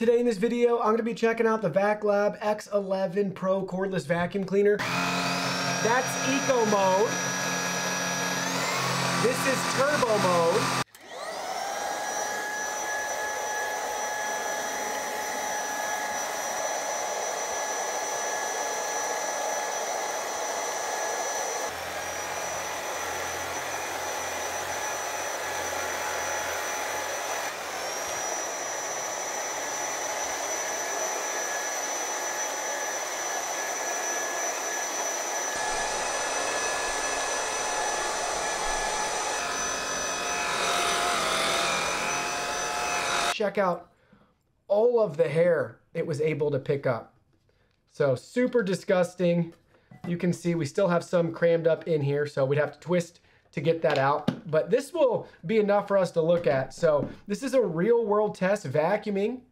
Today in this video, I'm going to be checking out the VACLAB X11 Pro Cordless Vacuum Cleaner. That's Eco mode. This is Turbo mode. Check out all of the hair it was able to pick up. So super disgusting. You can see we still have some crammed up in here, so we'd have to twist to get that out. But this will be enough for us to look at. So this is a real world test vacuuming